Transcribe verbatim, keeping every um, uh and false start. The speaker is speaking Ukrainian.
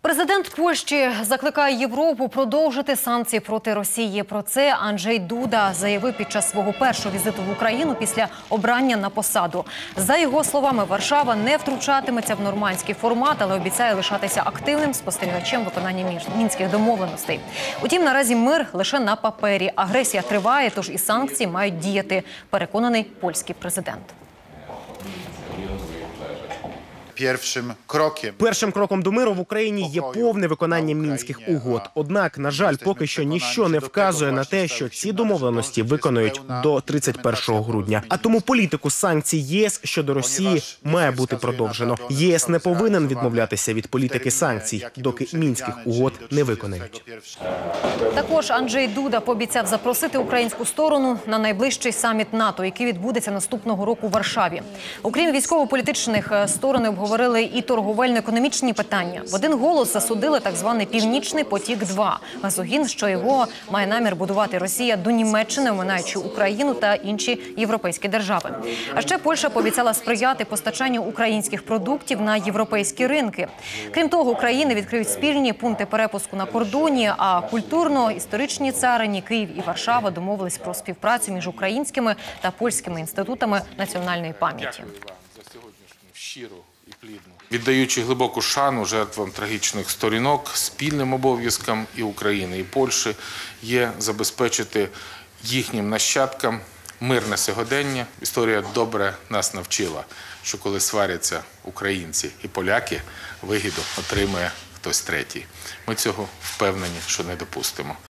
Президент Польщі закликає Європу продовжити санкції проти Росії. Про це Анджей Дуда заявив під час свого першого візиту в Україну після обрання на посаду. За його словами, Варшава не втручатиметься в нормандський формат, але обіцяє лишатися активним спостерігачем виконання мінських домовленостей. Утім, наразі мир лише на папері. Агресія триває, тож і санкції мають діяти, переконаний польський президент. Першим кроком до миру в Україні є повне виконання мінських угод. Однак, на жаль, поки що ніщо не вказує на те, що ці домовленості виконують до тридцять першого грудня. А тому політику санкцій ЄС щодо Росії має бути продовжено. ЄС не повинен відмовлятися від політики санкцій, доки мінських угод не виконають. Також Анджей Дуда пообіцяв запросити українську сторону на найближчий саміт НАТО, який відбудеться наступного року у Варшаві. Окрім військово-політичних, сторони обговорили і торговельно-економічні питання. В один голос засудили так званий «Північний потік-два» – газогін, що його має намір будувати Росія до Німеччини, оминаючи Україну та інші європейські держави. А ще Польща пообіцяла сприяти постачанню українських продуктів на європейські ринки. Крім того, країни відкриють спільні пункти перепуску на кордоні, а культурно-історичні царині Київ і Варшава домовились про співпрацю між українськими та польськими інститутами національної пам'яті. Віддаючи глибоку шану жертвам трагічних сторінок, спільним обов'язком і України, і Польщі є забезпечити їхнім нащадкам мирне сьогодення. Історія добре нас навчила, що коли сваряться українці і поляки, вигоду отримує хтось третій. Ми цього впевнені, що не допустимо.